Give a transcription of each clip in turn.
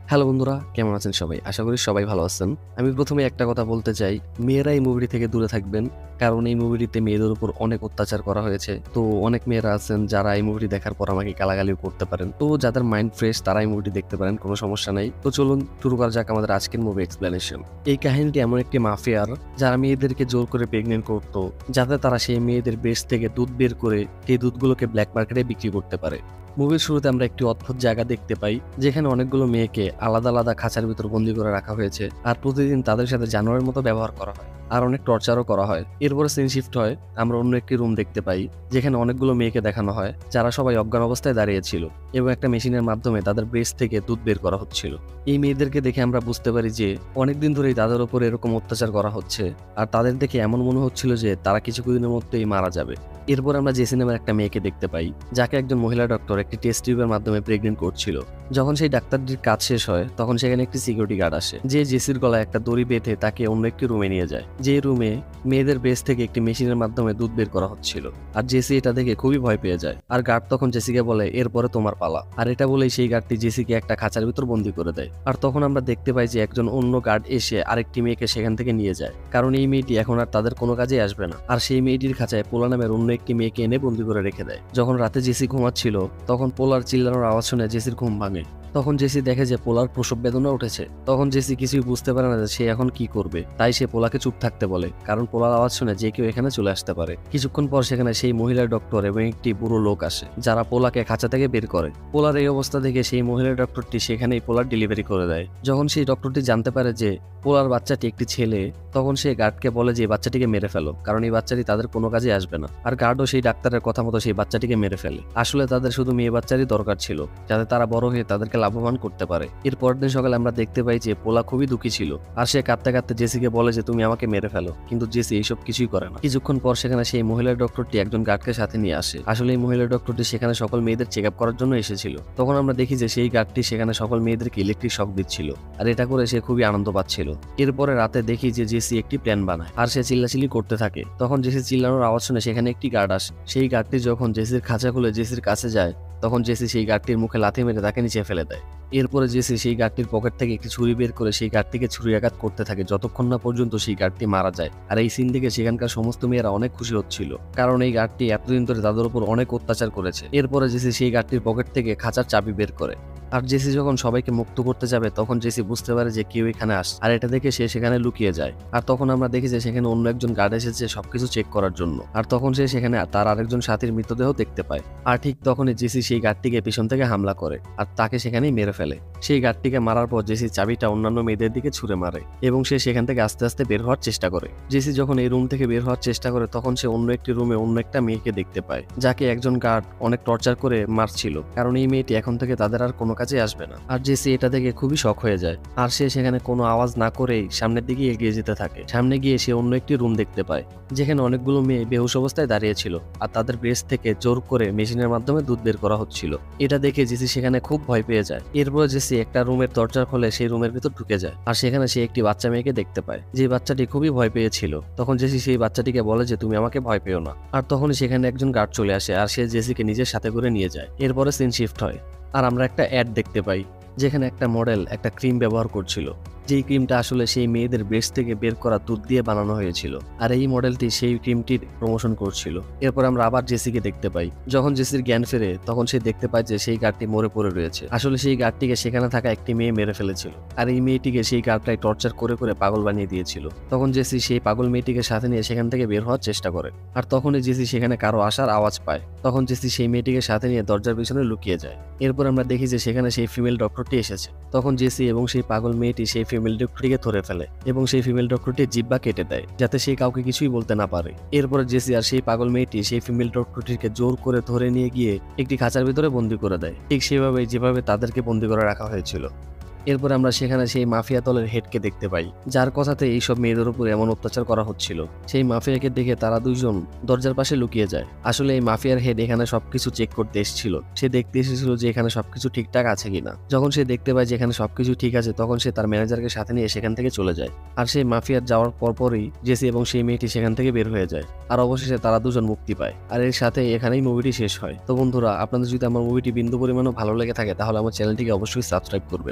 Hello বন্ধুরা, কেমন আছেন সবাই? আশা করি সবাই ভালো আছেন। আমি প্রথমে একটা কথা বলতে চাই, মেয়েরা এই মুভিটি থেকে দূরে থাকবেন। কারণ এই মুভিটিতে মেয়েদের উপর অনেক অত্যাচার করা হয়েছে। তো অনেক মেয়েরা আছেন যারা এই মুভিটি দেখার পর আমাকে গালাগালিও করতে পারেন। তো যাদের মাইন্ড ফ্রেশ তারা এই মুভিটি দেখতে পারেন, কোনো সমস্যা নাই। তো চলুন শুরু করা যাক আমাদের আজকের মুভি এক্সপ্লেনেশন। এই কাহিনীটি এমন একটি মাফিয়ার যারা মেয়েদেরকে জোর করে প্রেগনেন্ট করতো, যাতে তারা সেই মেয়েদের ব্রেস্ট থেকে দুধ বের করে সেই দুধগুলোকে ব্ল্যাক মার্কেটে বিক্রি করতে পারে। মুভির শুরুতে আমরা একটি অদ্ভুত জায়গা দেখতে পাই, যেখানে অনেকগুলো মেয়েকে আলাদা আলাদা খাঁচার ভিতর বন্দী করে রাখা হয়েছে, আর প্রতিদিন তাদের সাথে জানোয়ারের মতো ব্যবহার করা হয়, আর অনেক টর্চারও করা হয়। এরপরে সিন শিফট হয়, আমরা অন্য একটি রুম দেখতে পাই, যেখানে অনেকগুলো মেয়েকে দেখানো হয় যারা সবাই অজ্ঞান অবস্থায় দাঁড়িয়েছিল এবং একটা মেশিনের মাধ্যমে তাদের ব্রেস্ট থেকে দুধ বের করা হচ্ছিল। এই মেয়েদেরকে দেখে আমরা বুঝতে পারি যে অনেকদিন ধরেই তাদের উপর এরকম অত্যাচার করা হচ্ছে, আর তাদের দেখে এমন মনে হচ্ছিল যে তারা কিছুদিনের মধ্যেই মারা যাবে। এরপর আমরা জেসি নামের একটা মেয়েকে দেখতে পাই, যাকে একজন মহিলা ডক্টর একটি টেস্ট টিউবের মাধ্যমে প্রেগনেন্ট করছিল। যখন সেই ডাক্তারটির কাজ শেষ হয়, তখন সেখানে একটি সিকিউরিটি গার্ড আসে, যে জেসির গলায় একটা দড়ি বেঁধে তাকে অন্য একটি রুমে নিয়ে যায়, যে রুমে মেয়েদের ব্রেস্ট থেকে একটি মেশিনের মাধ্যমে দুধ বের করা হচ্ছিল। আর জেসি এটা দেখে খুবই ভয় পেয়ে যায়, আর গার্ড তখন জেসিকে বলে এরপরে তোমার পালা। আর এটা বলেই সেই গার্ডটি জেসিকে একটা খাঁচার ভিতর বন্দী করে দেয়। আর তখন আমরা দেখতে পাই যে একজন অন্য গার্ড এসে আরেকটি মেয়েকে সেখান থেকে নিয়ে যায়, কারণ এই মেয়েটি এখন আর তাদের কোনো কাজে আসবে না। আর সেই মেয়েটির খাঁচায় পোলা নামের অন্য একটি মেয়েকে এনে বন্দী করে রেখে দেয়। যখন রাতে জেসি ঘুমাচ্ছিল, তখন পোলার চিল্লানোর আওয়াজ শুনে জেসির ঘুম ভাঙে। তখন জেসি দেখে যে পোলার প্রসব বেদনা উঠেছে। তখন জেসি কিছুই বুঝতে পারে না যে সে এখন কি করবে, তাই সে পোলাকে চুপ থাকতে বলে, কারণ পোলার আওয়াজ শুনে যে কেউ এখানে চলে আসতে পারে। কিছুক্ষণ পর সেখানে সেই মহিলা ডক্টর এবং একটি বুড়ো লোক আসে, যারা পোলাকে খাঁচা থেকে বের করে। পোলার এই অবস্থা দেখে সেই মহিলা ডক্টরটি সেখানেই পোলার ডেলিভারি করে দেয়। যখন সেই ডক্টরটি জানতে পারে যে পোলার বাচ্চাটি একটি ছেলে, তখন সে গার্ডকে বলে যে এই বাচ্চাটিকে মেরে ফেলো, কারণ এই বাচ্চাটি তাদের কোনো কাজে আসবে না। আর গার্ডও সেই ডাক্তারের কথা মতো সেই বাচ্চাটিকে মেরে ফেলে। আসলে তাদের শুধু মেয়ে বাচ্চারই দরকার ছিল, যাতে তারা বড় হয়ে তাদেরকে লাভবান করতে পারে। এর পরের দিন সকালে আমরা দেখতে পাই যে পোলা খুবই দুঃখী ছিল, আর সে কাঁদতে কাঁদতে জেসিকে বলে যে তুমি আমাকে মেরে ফেলো, কিন্তু জেসি এইসব কিছুই করে না। কিছুক্ষণ পর সেখানে সেই মহিলা ডক্টরটি একজন গার্ডকে সাথে নিয়ে আসে। আসলে এই মহিলা ডক্টরটি সেখানে সকল মেয়েদের চেক আপ করার জন্য এসেছিল। তখন আমরা দেখি যে সেই গার্ডটি সেখানে সকল মেয়েদেরকে ইলেকট্রিক শক দিচ্ছিল, আর এটা করে সে খুবই আনন্দ পাচ্ছিল। এরপরে রাতে দেখি যে জেসি একটি প্ল্যান বানায়, আর সে চিল্লাচিল্লি করতে থাকে। তখন জেসি চিল্লানোর আওয়াজ শুনে সেখানে একটি গার্ড আসে। সেই গার্ডটি যখন জেসির খাঁচা খুলে জেসির কাছে যায়, তখন জেসি সেই গার্ডটির মুখে লাথি মেরে তাকে নিচে ফেলে দেয়। এরপরে জেসি সেই গার্ডটির পকেট থেকে একটি ছুরি বের করে সেই গার্ডটিকে ছুরিয়াঘাত করতে থাকে, যতক্ষণ না পর্যন্ত সেই গার্ডটি মারা যায়। আর এই সিন দেখে সেখানকার সমস্ত মেয়েরা অনেক খুশি হচ্ছিল, কারণ এই গার্ডটি এতদিন ধরে তাদের উপর অনেক অত্যাচার করেছে। এরপরে জেসি সেই গার্ডটির পকেট থেকে খাঁচার চাবি বের করে। আর জেসি যখন সবাইকে মুক্ত করতে যাবে, তখন জেসি বুঝতে পারে যে কেউ এখানে আসে, আর এটা দেখে সে সেখানে লুকিয়ে যায়। আর তখন আমরা দেখি যে সেখানে অন্য একজন গার্ড এসেছে সবকিছু চেক করার জন্য। আর তখন সে সেখানে তার আরেকজন সাথীর মৃতদেহ দেখতে পায়। আর ঠিক তখনই জেসি সেই গার্ডটিকে পিছন থেকে হামলা করে, আর তাকে সেখানেই মেরে ফেলে। সেই গার্ডটিকে মারার পর জেসি চাবিটা অন্যান্য মেয়েদের দিকে ছুঁড়ে মারে, এবং সে সেখান থেকে আস্তে আস্তে বের হওয়ার চেষ্টা করে। জেসি যখন এই রুম থেকে বের হওয়ার চেষ্টা করে, তখন সে অন্য একটি রুমে অন্য একটা মেয়েকে দেখতে পায়, যাকে একজন গার্ড অনেক টর্চার করে মারছিল, কারণ এই মেয়েটি এখন থেকে তাদের আর কোনো কাজে আসবে না। আর জেসি এটা দেখে খুবই শক হয়ে যায়, আর সে সেখানে কোনো আওয়াজ না করেই সামনের দিকে এগিয়ে যেতে থাকে। সামনে গিয়ে সে অন্য একটি রুম দেখতে পায়, যেখানে অনেকগুলো মেয়ে বেহুশ অবস্থায় দাঁড়িয়েছিল, আর তাদের ব্রেস্ট থেকে জোর করে মেশিনের মাধ্যমে দুধ বের করা হচ্ছিল। এটা দেখে জেসি সেখানে খুব ভয় পেয়ে যায়। এরপর জেসি একটা রুমের দরজা খুলে সেই রুমের ভিতর ঢুকে যায়, আর সেখানে সে একটি বাচ্চা মেয়েকে দেখতে পায়, যে বাচ্চাটি খুবই ভয় পেয়েছিল। তখন জেসি সেই বাচ্চাটিকে বলে যে তুমি আমাকে ভয় পেও না। আর তখনই সেখানে একজন গার্ড চলে আসে, আর সে জেসিকে নিজের সাথে করে নিয়ে যায়। এরপরে সিন শিফট হয়, আর আমরা একটা অ্যাড দেখতে পাই, যেখানে একটা মডেল একটা ক্রিম ব্যবহার করছিল, যেই ক্রিমটা আসলে সেই মেয়েদের ব্রেস্ট থেকে বের করা দুধ দিয়ে বানানো হয়েছিল। আর এই মডেলটি সেই ক্রিমটির প্রমোশন করছিল। এরপর আমরা আবার জেসিকে দেখতে পাই। যখন জেসির জ্ঞান ফেরে, তখন সে দেখতে পায় যে সেই গার্ডটি মরে পড়ে রয়েছে। আসলে সেই গার্ডটিকে সেখানে থাকা একটি মেয়ে মেরে ফেলেছিল, আর এই মেয়েটিকে সেই গার্ডটাই টর্চার করে করে পাগল বানিয়ে দিয়েছিল। তখন জেসি সেই পাগল মেয়েটিকে সাথে নিয়ে সেখান থেকে বের হওয়ার চেষ্টা করে, আর তখনই জেসি সেখানে কারো আসার আওয়াজ পায়। তখন জেসি সেই মেয়েটিকে সাথে নিয়ে দরজার পিছনে লুকিয়ে যায়। এরপর আমরা দেখি যে সেখানে সেই ফিমেল ডক্টরটি এসেছে। তখন জেসি এবং সেই পাগল মেয়েটি সেই ফিমেল ডক্টরটিকে ধরে ফেলে, এবং সেই ফিমেল ডক্টরটি জিহ্বা কেটে দেয়, যাতে সে কাউকে কিছুই বলতে না পারে। এরপরে জেসি আর সেই পাগল মেয়েটি সেই ফিমেল ডক্টরটিকে জোর করে ধরে নিয়ে গিয়ে একটি খাঁচার ভিতরে বন্দী করে দেয়, ঠিক সেভাবে যেভাবে তাদেরকে বন্দী করে রাখা হয়েছিল। এরপর আমরা সেখানে সেই মাফিয়া দলের হেডকে দেখতে পাই, যার কথাতে এইসব মেয়েদের উপর এমন অত্যাচার করা হচ্ছিল। সেই মাফিয়াকে দেখে তারা দুইজন দরজার পাশে লুকিয়ে যায়। আসলে এই মাফিয়ার হেড এখানে সবকিছু চেক করতে এসেছিল। সে দেখতে এসেছিল যে এখানে সবকিছু ঠিকঠাক আছে কিনা। যখন সে দেখতে পায় যে এখানে সবকিছু ঠিক আছে, তখন সে তার ম্যানেজারকে সাথে নিয়ে সেখান থেকে চলে যায়। আর সেই মাফিয়ার যাওয়ার পরপরই জেসি এবং সেই মেয়েটি সেখান থেকে বের হয়ে যায়, আর অবশেষে তারা দুজন মুক্তি পায়। আর এর সাথে এখানেই মুভিটি শেষ হয়। তো বন্ধুরা, আপনাদের যদি আমার মুভিটি বিন্দু পরিমাণও ভালো লেগে থাকে, তাহলে আমার চ্যানেলটিকে অবশ্যই সাবস্ক্রাইব করবেন। ধন্যবাদ।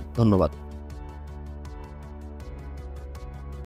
ধন্যবাদ।